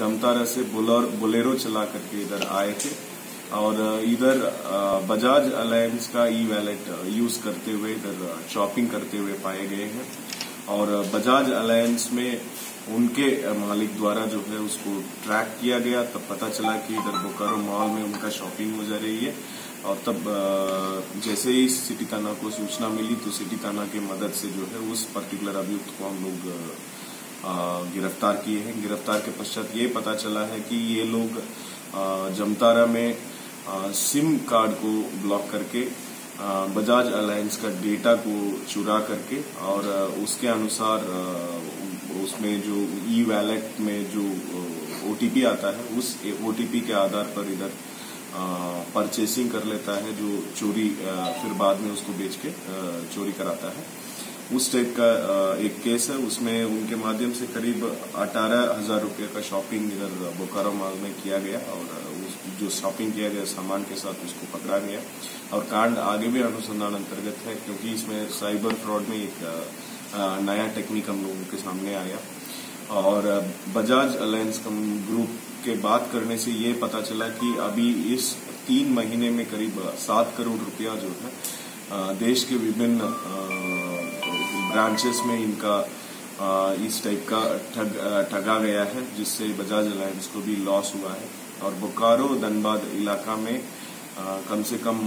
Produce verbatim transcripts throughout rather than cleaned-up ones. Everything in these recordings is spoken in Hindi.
जमतारा से बुलर बोलेरो चला करके इधर आए थे और इधर बजाज अलायंस का ई वैलेट यूज करते हुए इधर शॉपिंग करते हुए पाए गए हैं। और बजाज अलायंस में उनके मालिक द्वारा जो है उसको ट्रैक किया गया, तब पता चला कि इधर बोकारो मॉल में उनका शॉपिंग हो जा रही है। और तब जैसे ही सिटी थाना को सूचना मिली तो सिटी थाना की मदद से जो है उस पर्टिकुलर अभियुक्त को हम लोग गिरफ्तार किए हैं। गिरफ्तार के पश्चात ये पता चला है कि ये लोग जमतारा में सिम कार्ड को ब्लॉक करके बजाज अलायंस का डेटा को चुरा करके और उसके अनुसार उसमें जो ई वैलेट में जो ओटीपी आता है उस ओटीपी के आधार पर इधर परचेसिंग कर लेता है, जो चोरी फिर बाद में उसको बेच के चोरी कराता है। उस टाइप का एक केस है। उसमें उनके माध्यम से करीब अठारह हजार रुपये का शॉपिंग इधर बोकारो मॉल में किया गया और उस जो शॉपिंग किया गया सामान के साथ उसको पकड़ा गया। और कांड आगे भी अनुसंधान अंतर्गत है, क्योंकि इसमें साइबर फ्रॉड में एक नया टेक्निक हम लोगों के सामने आया। और बजाज अलायंस ग्रुप के बात करने से ये पता चला कि अभी इस तीन महीने में करीब सात करोड़ रुपया जो है देश के विभिन्न ब्रांचेस में इनका इस टाइप का ठग ठगा गया है, जिससे बजाज अलायंस को भी लॉस हुआ है। और बोकारो धनबाद इलाका में कम से कम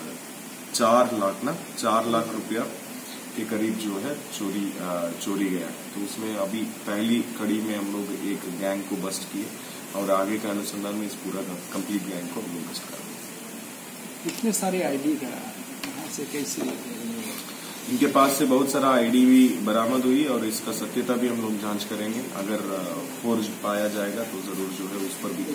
चार लाख ना चार लाख रुपया के करीब जो है चोरी चोरी गया है। तो उसमें अभी पहली कड़ी में हम लोग एक गैंग को बस्ट किए और आगे का अनुसंधान में इस पूरा कंप्लीट गैंग को हम लोग बस्ट कर दिए। कितने सारे आईडी का कहाँ से कैसे? इनके पास से बहुत सारा आईडी भी बरामद हुई और इसका सत्यता भी हम लोग जांच करेंगे। अगर फोर्ज पाया जाएगा तो जरूर जो है उस पर भी